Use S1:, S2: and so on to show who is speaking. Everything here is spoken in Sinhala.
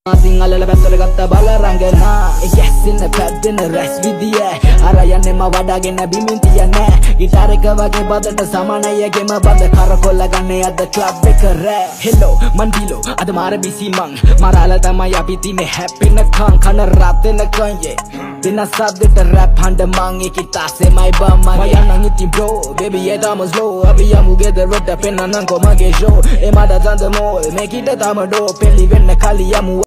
S1: Singalala පැත්තට ගත්ත බල රංගනා yes පැද්දෙන රැස් විදිය අරයන් එම වඩාගෙන බිමින් තියන්නේ ගිටාර එක වගේ බදට සමානයගෙම බද කරකොල්ල ගන්න අද ක්ලබ් එක රෑ හෙලෝ මන්ඩිලෝ අද මාර බිසි මං මරාල තමයි අපි තිනේ හැපෙන කන් කන රත් වෙන කන්යේ දෙන සද්දට රැප් හඬ මං එකේ තාසේ මයි බම් මගේ යන්න ඉතින් bro baby yeah I'm slow අපි යමු ගෙදරට පෙන්නනම් කොමගේ show ඒ මට දන්ද මොල් මේකිට තම ඩෝ පෙලි වෙන්න කලිය යමු